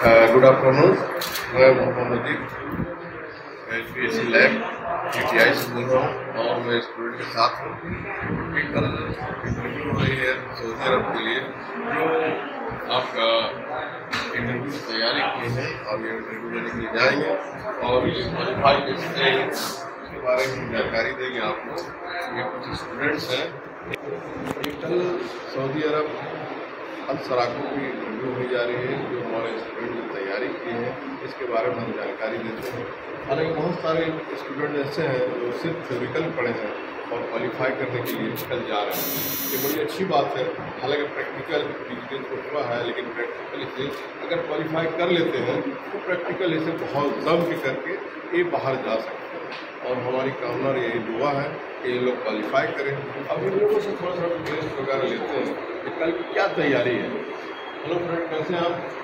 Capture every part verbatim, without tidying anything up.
Good afternoon, मैं Mohammad Najeeb H P S C lab G T I से बोल रहा हूँ और मैं स्टूडेंट के साथ हूँ। कल इंटरव्यू हो रही है सऊदी अरब के लिए, जो आपका इंटरव्यू की तैयारी की है और ये इंटरव्यू लेने के लिए जाएंगे और ये क्वालिफाई कैसे इसके बारे में जानकारी देंगे आपको। ये कुछ स्टूडेंट्स हैं, कल सऊदी अरब अल सराको की इंटरव्यू होने जा रही है, जो हमारे स्टूडेंट की तैयारी की है इसके बारे में हम जानकारी देते हैं। हालांकि बहुत सारे स्टूडेंट ऐसे हैं जो सिर्फ थ्योरिकल पढ़े हैं और क्वालिफाई करने के लिए कल जा रहे हैं। ये बड़ी अच्छी बात है। हालांकि प्रैक्टिकल डिजिटल तो हुआ है, लेकिन प्रैक्टिकल से अगर क्वालिफाई कर लेते हैं तो प्रैक्टिकल इसे बहुत दम के करके ये बाहर जा सकते हैं और हमारी कामना यही दुआ है कि ये लोग क्वालिफाई करें। अब इन लोगों से थोड़ा थोड़ा टेस्ट वगैरह लेते हैं कि कल की क्या तैयारी है। हेलो फ्रेंड, कैसे हैं आप?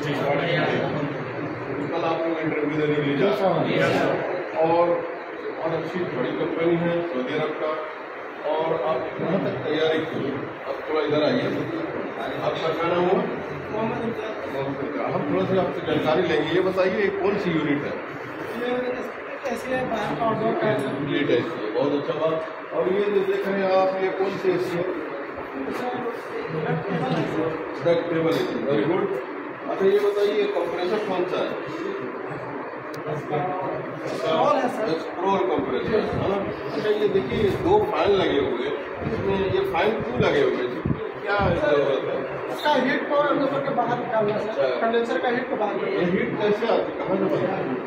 कल आप लोग इंटरव्यू देने के लिए जा रहे हैं और बहुत अच्छी बड़ी कंपनी है सऊदी अरब का, और आप कहाँ तक तैयारी की? आप थोड़ा इधर आइए। आपका क्या नाम हुआ? हम थोड़ा सा आपसे जानकारी लेंगे। ये बताइए ये कौन सी यूनिट है? ऐसी है यूनिट ऐसी है, बहुत अच्छा बात। और ये जो देख रहे हैं आप, ये कौन सी ऐसी है? Ductable AC, very good. अच्छा ये बताइए कंप्रेसर कौन सा है? एक्सप्लोर कंप्रेसर है ना। अच्छा ये देखिए दो फैन लगे हुए, इसमें ये फैन क्यों लगे हुए हैं? क्या जरूरत है? उसका हीट को अंदर के बाहर निकालना है, कंडेंसर का हीट को बाहर। ये हीट कैसे आती है, कहाँ से बनती है?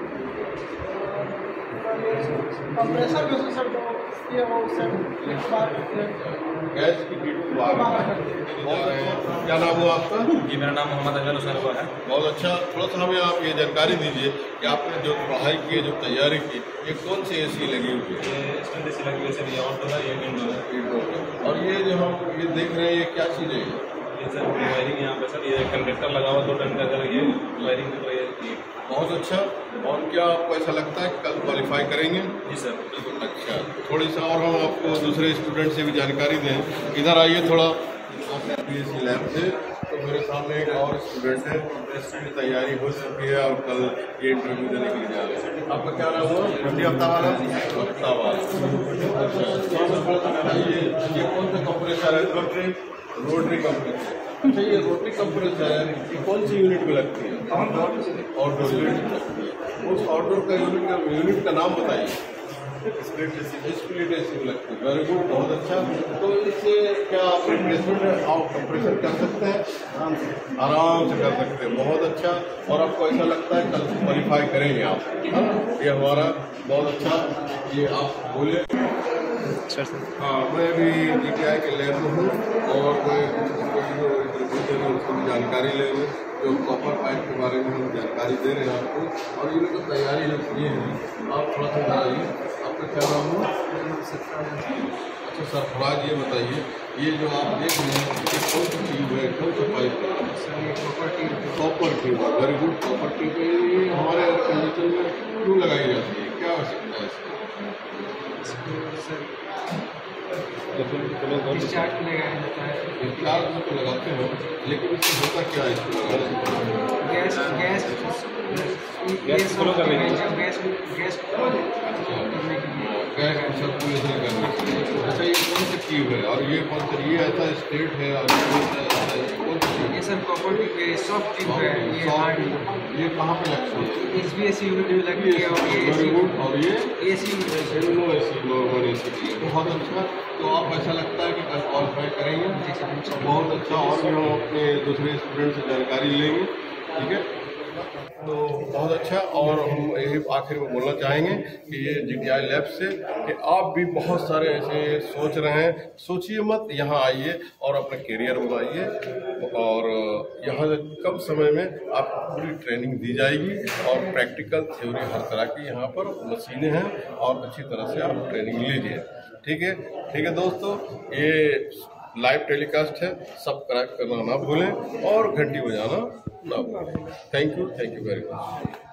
कंप्रेसर में से सर जो ये वो सब हीट को बाहर करते हैं, गैस की हीट को बाहर करते हैं। क्या नाम हुआ आपका? जी मेरा नाम मोहम्मद अजहर हुसैन हुआ है। बहुत अच्छा। थोड़ा सा हमें आप ये जानकारी दीजिए कि आपने जो पढ़ाई की है, जो तैयारी की, ये कौन सी एसी लगी हुई है? ये स्टैंड एसी लगी हुई है, ये आउटडोर है, ये इंडोर है। और ये जो हम ये देख रहे हैं ये क्या चीज़ है? ये सर वायरिंग यहाँ पे सर, ये कंडक्टर लगा हुआ दो टन का, सर ये वायरिंग कर रही है। बहुत अच्छा। और क्या आपको ऐसा लगता है कि कल क्वालिफाई करेंगे? जी सर बिल्कुल। अच्छा, थोड़ी सा और हम आपको दूसरे स्टूडेंट से भी जानकारी दें। इधर आइए थोड़ा, पी एस सी लैब से। तो मेरे सामने एक और स्टूडेंट है, इसकी तैयारी हो चुकी है और कल ये इंटरव्यू देने के लिए जा रहे हैं। आपका क्या नाम हुआ? रफी हफ्तावाला। हफ्तावाला। अच्छा, ये ये कौन सा कंप्रेसर है? Rotary rotary compressor. अच्छा ये रोटरी कंप्रेसर है, ये कौन सी यूनिट में लगती है? आउटडोर यूनिट में लगती है। उस आउटडोर का यूनिट का यूनिट का नाम बताइए। स्प्लिट एसी स्प्लिट एसी में लगती है, वेरी गुड, बहुत अच्छा। तो इससे क्या आप रिप्लेसमेंट और कंप्रेसर कर सकते हैं? आराम से कर सकते हैं, बहुत अच्छा। और आपको ऐसा लगता है कल क्वालिफाई करेंगे आप? ये हमारा बहुत अच्छा। ये आप बोले। हाँ, मैं भी जी टी आई के लैब में हूँ और मैं उसको भी जानकारी ले रहे हैं, जो कॉपर पाइप के बारे में हम जानकारी दे रहे हैं आपको। और इनकी तैयारी जो किए हैं, आप थोड़ा सा बताइए आपका क्या नाम हो? अच्छा सरफराज, ये बताइए ये जो आप देख रहे हैं ये कौन सी ट्यूब है, कौन सा पाइप है? Copper tube. कॉपर ट्यूब है, वेरी गुड। कॉपर ट्यूब ये हमारे एयर कंडीशन में क्यों लगाई जाती है, क्या आवश्यकता है इसकी? डिस्चार्ज में लगाया जाता है। डिस्चार्ज में तो लगाते हो, लेकिन इससे होता क्या है इसको लगाने से? गैस गैस गैस फ्लो करने के लिए। गैस गैस करने के लिए गैस को सर्कुलेशन करने के लिए। अच्छा ये कौन सी ट्यूब है और ये कौन सा, ये ऐसा स्ट्रेट है और ये कौन सा? ये सर कॉपर ट्यूब है, सॉफ्ट ट्यूब है, ये हार्ड सॉफ्ट। ये कहाँ पे लगती है? एच बी एस यूनिट में लगती है और ये एसी और ये AC no AC normal AC की है। बहुत अच्छा। तो आप ऐसा लगता है कि कल क्वालिफाई करेंगे? बहुत अच्छा। और भी हम अपने दूसरे स्टूडेंट से जानकारी लेंगे, ठीक है? तो बहुत अच्छा। और हम यही आखिर में बोलना चाहेंगे कि ये जी टी आई लैब से कि आप भी बहुत सारे ऐसे सोच रहे हैं, सोचिए मत, यहाँ आइए और अपना करियर बनाइए। और यहाँ कम समय में आपको पूरी ट्रेनिंग दी जाएगी और प्रैक्टिकल थ्योरी हर तरह की यहाँ पर मशीनें हैं और अच्छी तरह से आप ट्रेनिंग लीजिए, ठीक है? ठीक है दोस्तों, ये लाइव टेलीकास्ट है, सब्सक्राइब करना ना भूलें और घंटी बजाना ना भूलें। Thank you, thank you very much.